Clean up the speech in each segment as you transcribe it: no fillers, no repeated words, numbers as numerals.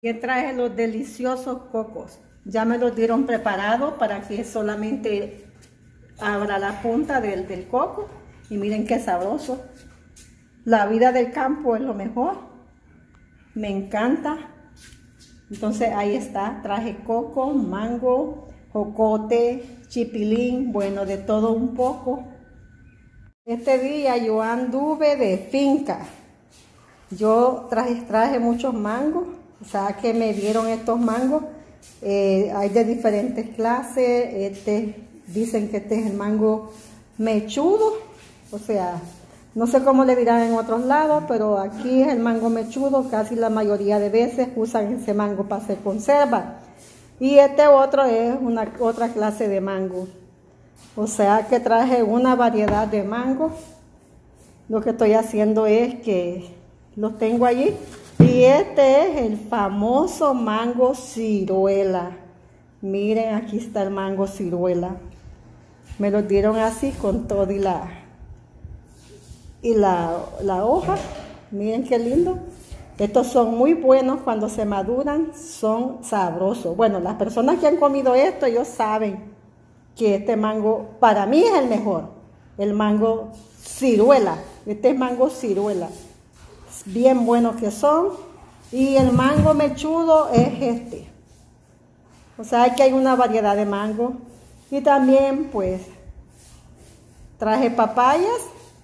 Y traje los deliciosos cocos. Ya me los dieron preparados para que solamente abra la punta del coco. Y miren qué sabroso. La vida del campo es lo mejor. Me encanta. Entonces ahí está. Traje coco, mango, jocote, chipilín. Bueno, de todo un poco. Este día yo anduve de finca. Yo traje muchos mangos. O sea que me dieron estos mangos. Hay de diferentes clases. Dicen que este es el mango mechudo. O sea, no sé cómo le dirán en otros lados, pero aquí es el mango mechudo. Casi la mayoría de veces usan ese mango para hacer conserva. Y este otro es otra clase de mango. O sea que traje una variedad de mangos. Lo que estoy haciendo es que los tengo allí. Y este es el famoso mango ciruela. Miren, aquí está el mango ciruela. Me lo dieron así con todo y la hoja. Miren qué lindo. Estos son muy buenos cuando se maduran, son sabrosos. Bueno, las personas que han comido esto, ellos saben que este mango para mí es el mejor. El mango ciruela. Este es mango ciruela. Bien buenos que son. Y el mango mechudo es este. O sea que hay una variedad de mango. Y también pues traje papayas.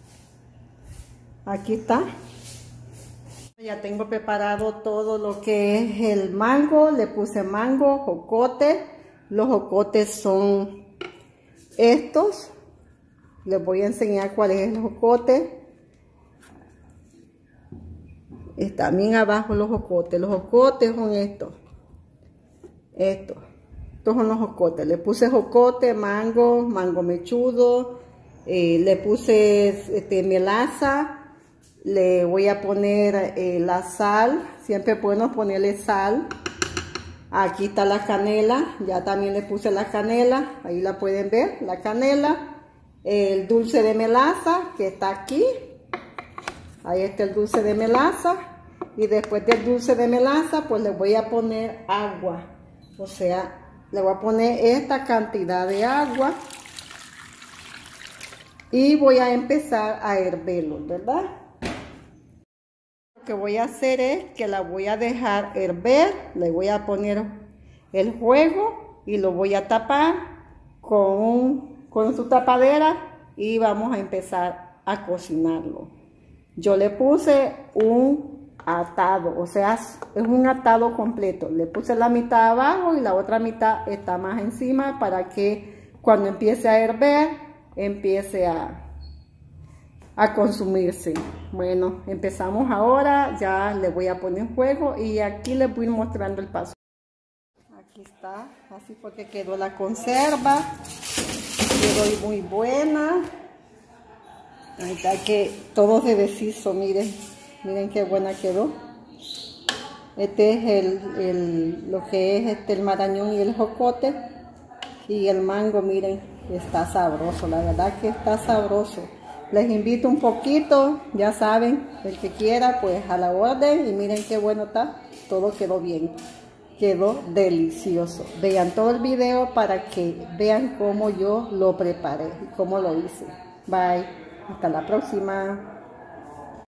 Aquí está. Ya tengo preparado todo lo que es el mango. Le puse mango, jocote. Los jocotes son estos. Les voy a enseñar cuál es el jocote. También abajo los jocotes. Los jocotes son estos. Estos son los jocotes. Le puse jocote, mango mechudo. Le puse melaza. Le voy a poner la sal. Siempre es bueno ponerle sal. Aquí está la canela. Ya también le puse la canela. Ahí la pueden ver. La canela. El dulce de melaza que está aquí. Ahí está el dulce de melaza. Y después del dulce de melaza, pues le voy a poner agua. O sea, le voy a poner esta cantidad de agua. Y voy a empezar a hervirlo, ¿verdad? Lo que voy a hacer es que la voy a dejar hervir. Le voy a poner el jugo y lo voy a tapar con su tapadera. Y vamos a empezar a cocinarlo. Yo le puse un atado, o sea, es un atado completo. Le puse la mitad abajo y la otra mitad está más encima para que cuando empiece a hervir, empiece a consumirse. Bueno, empezamos ahora. Ya le voy a poner fuego y aquí les voy mostrando el paso. Aquí está, así porque quedó la conserva. Quedó muy buena. Ahí está, que todo se deshizo, miren qué buena quedó. Este es lo que es el marañón y el jocote. Y el mango, miren, está sabroso, la verdad que está sabroso. Les invito un poquito, ya saben, el que quiera, pues a la orden. Y miren qué bueno está, todo quedó bien. Quedó delicioso. Vean todo el video para que vean cómo yo lo preparé y cómo lo hice. Bye. Hasta la próxima.